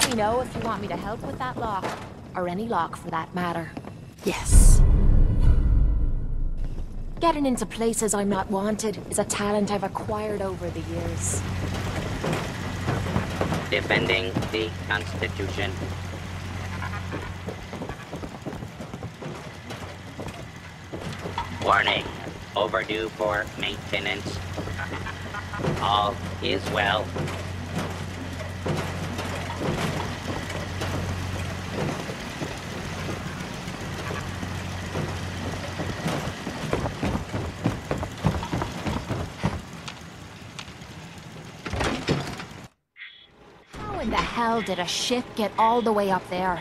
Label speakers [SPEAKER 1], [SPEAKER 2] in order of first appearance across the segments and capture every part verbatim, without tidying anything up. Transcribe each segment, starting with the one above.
[SPEAKER 1] me know if you want me to help with that lock. Or any lock, for that matter.
[SPEAKER 2] Yes.
[SPEAKER 1] Getting into places I'm not wanted is a talent I've acquired over the years.
[SPEAKER 3] Defending the Constitution. Warning. Overdue for maintenance. All is well.
[SPEAKER 1] How in the hell did a ship get all the way up there?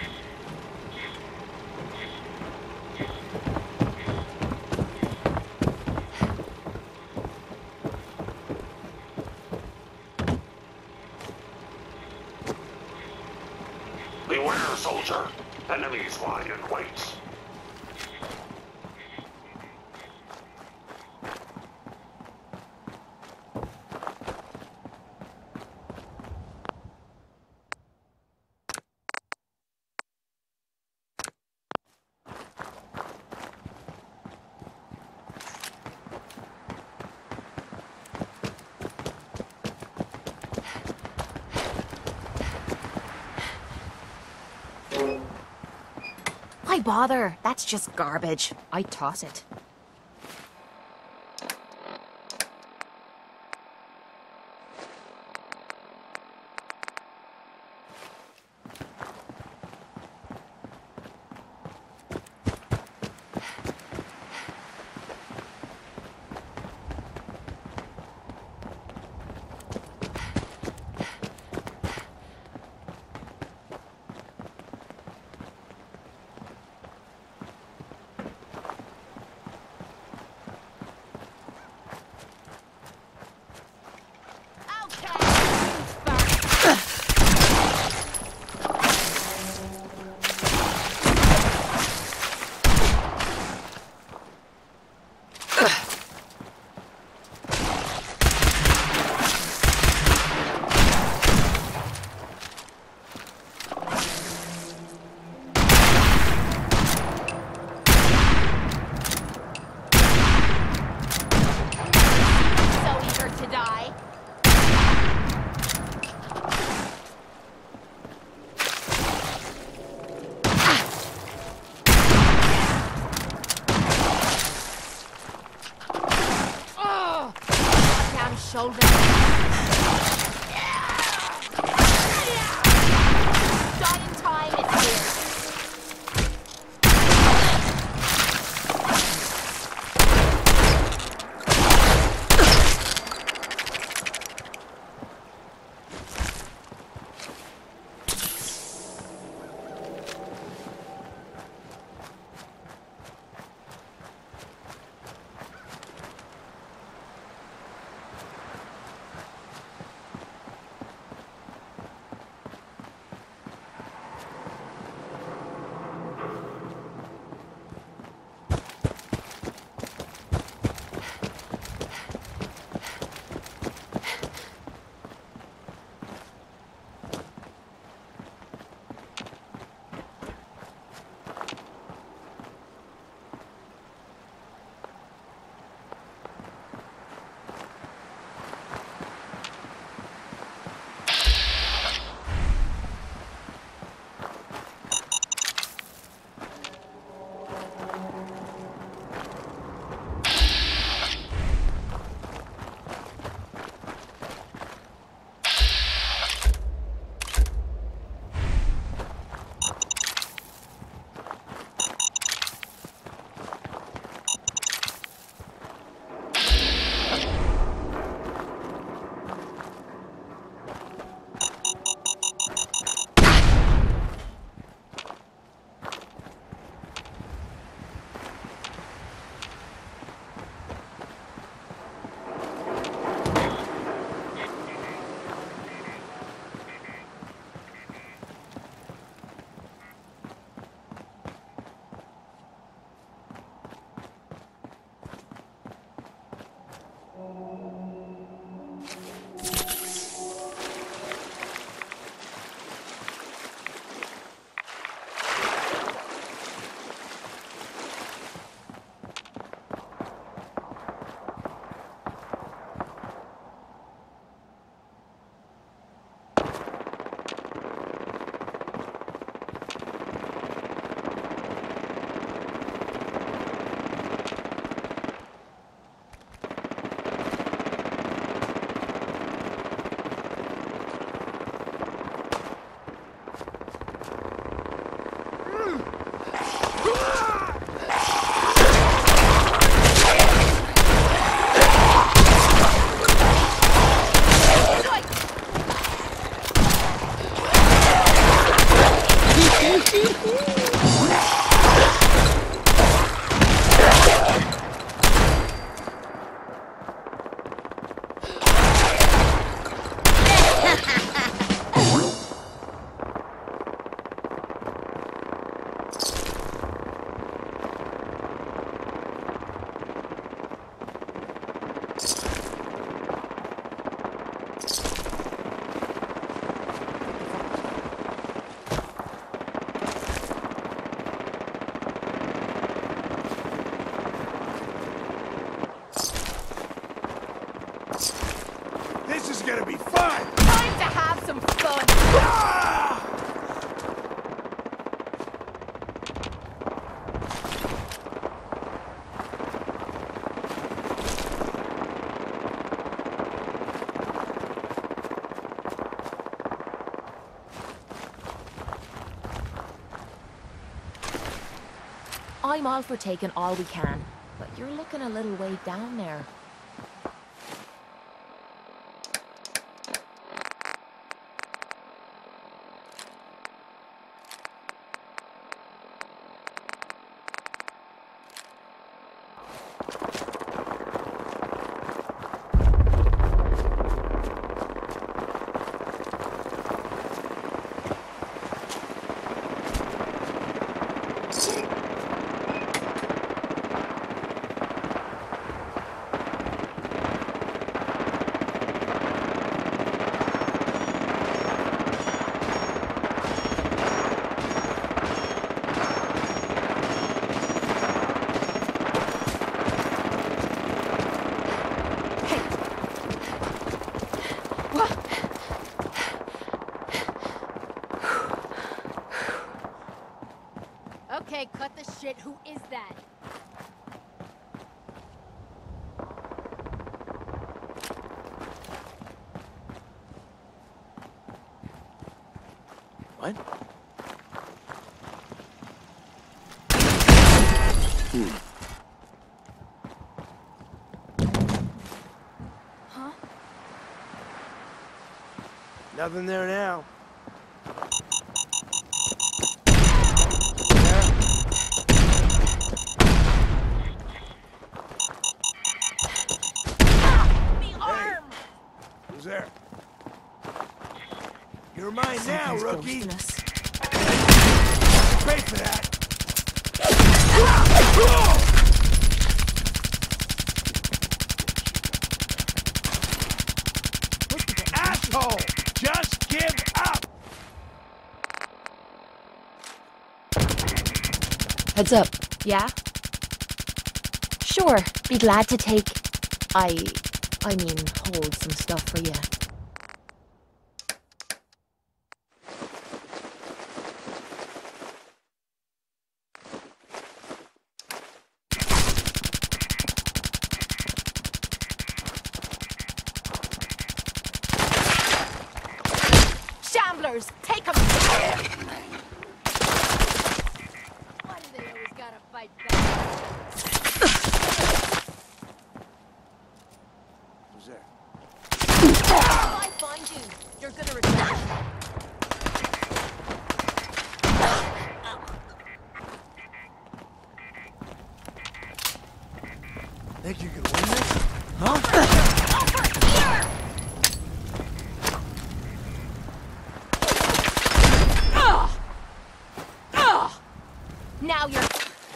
[SPEAKER 4] Beware, soldier. Enemies lie in wait.
[SPEAKER 1] Why bother? That's just garbage. I toss it. Shoulder. Dying time is here.
[SPEAKER 2] fine!
[SPEAKER 1] Time to have some fun!
[SPEAKER 2] Ah!
[SPEAKER 1] I'm all for taking all we can, but you're looking a little way down there.
[SPEAKER 5] Okay, cut the shit. Who is that?
[SPEAKER 2] What?
[SPEAKER 5] Huh?
[SPEAKER 2] Nothing there now. Who's there? You're mine now, rookie. Pay for that. Asshole! Just give up!
[SPEAKER 1] Heads up. Yeah? Sure, be glad to take... I... I mean, hold some stuff for you. Shamblers, take them!
[SPEAKER 5] Why do they always gotta fight back?
[SPEAKER 2] Who's there?
[SPEAKER 1] If I find you, you're gonna return.
[SPEAKER 2] Think you can win this? Huh?
[SPEAKER 1] Now you're...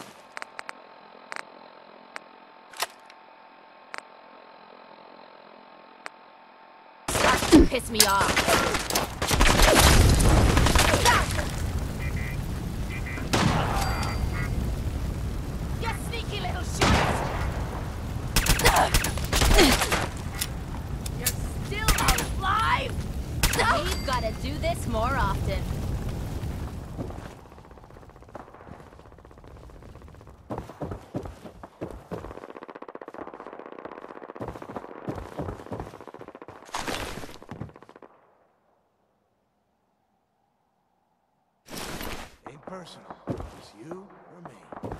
[SPEAKER 1] Starting to piss me off. You sneaky little shit! You're still alive? We've gotta do this more often.
[SPEAKER 2] Ain't personal. It's you or me.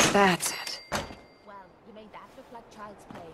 [SPEAKER 6] That's it.
[SPEAKER 1] Well, you made that look like child's play.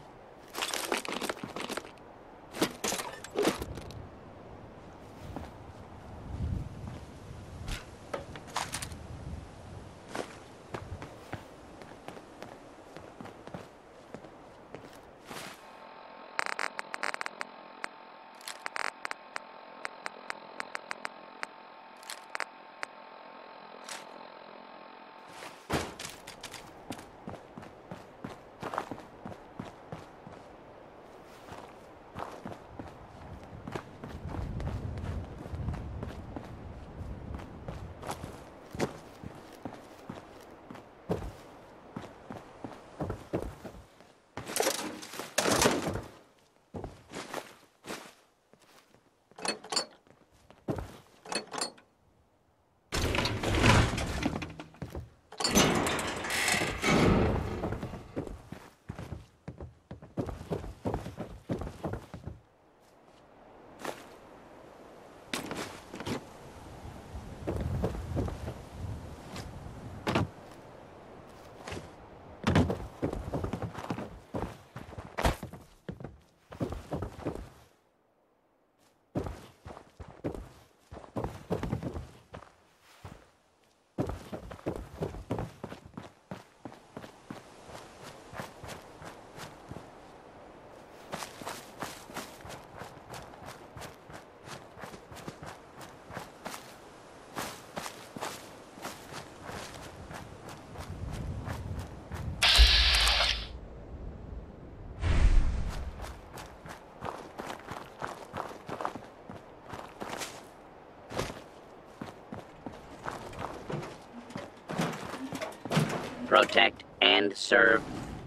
[SPEAKER 3] Protect and serve.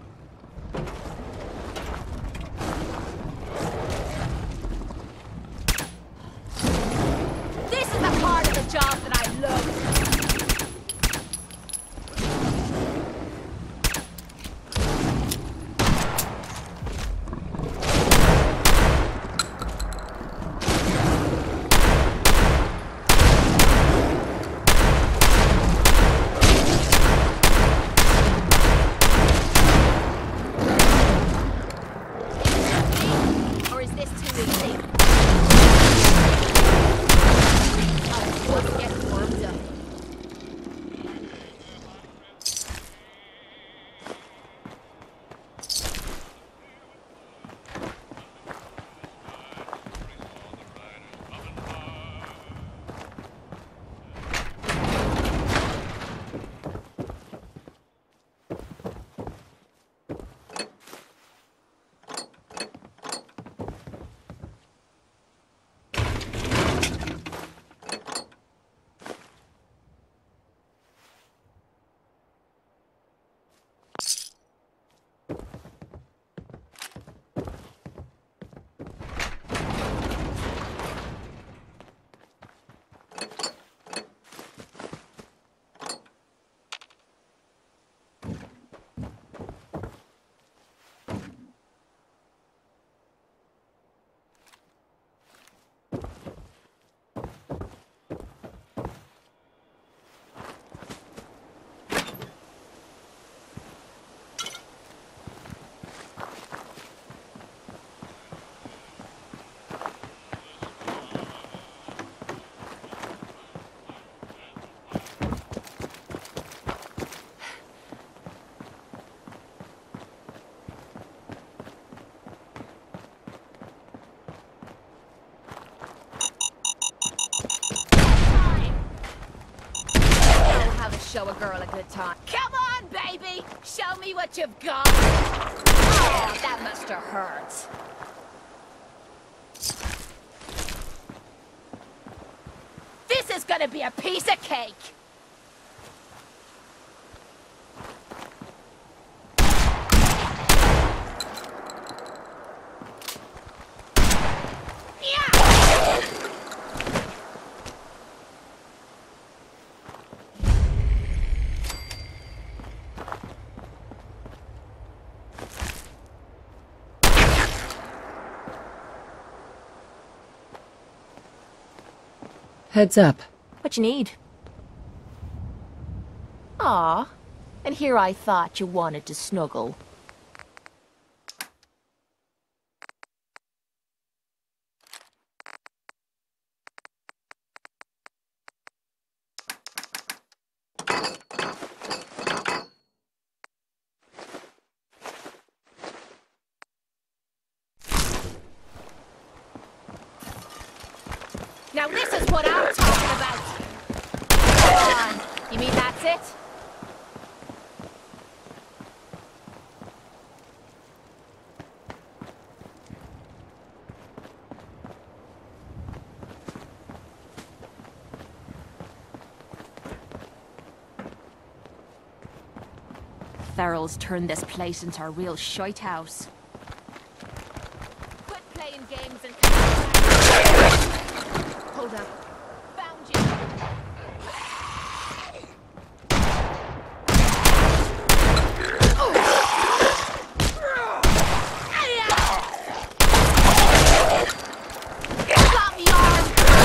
[SPEAKER 1] This is the part of the job that I love. Or is this too easy? I'm just getting warmed up. Show a girl a good time. Come on, baby! Show me what you've got! Oh, that must have hurt. This is gonna be a piece of cake!
[SPEAKER 6] Heads up.
[SPEAKER 1] What you need? Aw, And here I thought you wanted to snuggle. Now this is what I'm talking about! Come on, you mean that's it? Ferals turned this place into a real shite house. Quit playing games and come back. Hold up. Found you. Got me arm.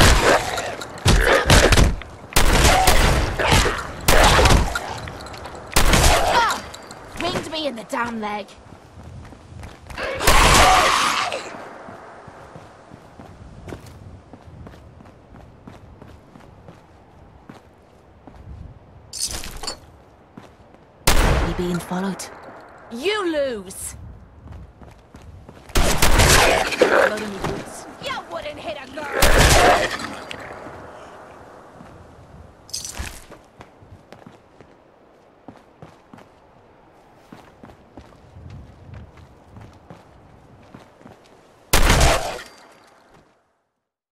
[SPEAKER 1] Ah! Winged me in the damn leg. Being followed. You lose!